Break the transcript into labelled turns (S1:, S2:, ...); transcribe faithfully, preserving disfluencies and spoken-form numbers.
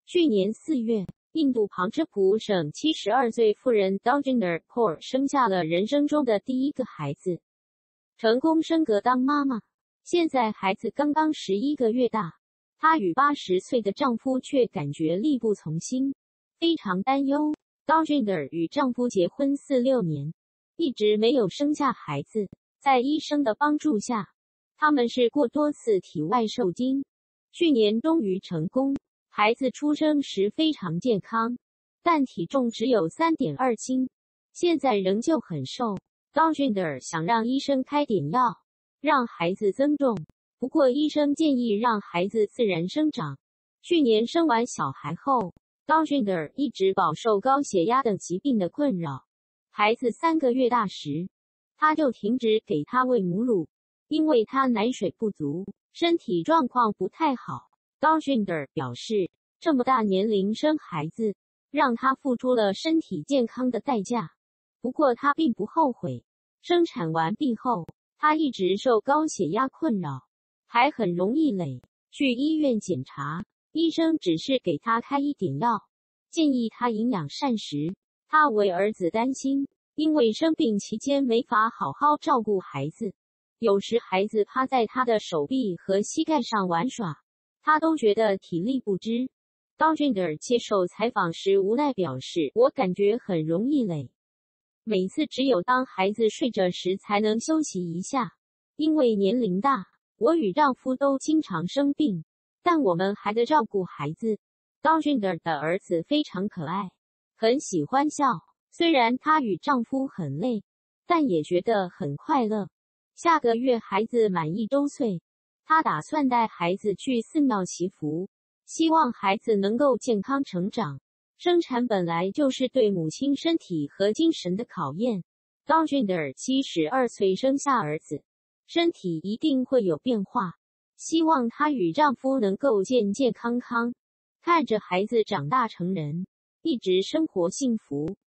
S1: 去年四月，印度旁遮普省七十二岁妇人 Daljinder Kaur 生下了人生中的第一个孩子，成功升格当妈妈。现在孩子刚刚十一个月大，她与八十岁的丈夫却感觉力不从心，非常担忧。Daljinder 与丈夫结婚四六年，一直没有生下孩子。在医生的帮助下，他们试过多次体外受精，去年终于成功。孩子出生时非常健康，但体重只有 三点二斤，现在仍旧很瘦。Daljinder 想让医生开点药，让孩子增重，不过医生建议让孩子自然生长。去年生完小孩后， Daljinder 一直饱受高血压等疾病的困扰。孩子三个月大时，他就停止给他喂母乳，因为他奶水不足，身体状况不太好。Daljinder 表示，这么大年龄生孩子，让他付出了身体健康的代价。不过他并不后悔。生产完毕后，他一直受高血压困扰，还很容易累。去医院检查，医生只是给他开一点药，建议他营养膳食。他为儿子担心，因为生病期间没法好好照顾孩子，有时孩子趴在他的手臂和膝盖上玩耍，他都觉得体力不支。Daljinder 接受采访时无奈表示，我感觉很容易累，每次只有当孩子睡着时才能休息一下。因为年龄大，我与丈夫都经常生病，但我们还得照顾孩子。Daljinder 的儿子非常可爱，很喜欢笑，虽然她与丈夫很累，但也觉得很快乐。下个月孩子满一周岁，她打算带孩子去寺庙祈福，希望孩子能够健康成长。生产本来就是对母亲身体和精神的考验。Daljinder 七十二岁生下儿子，身体一定会有变化，希望她与丈夫能够健健康康，看着孩子长大成人，一直生活幸福。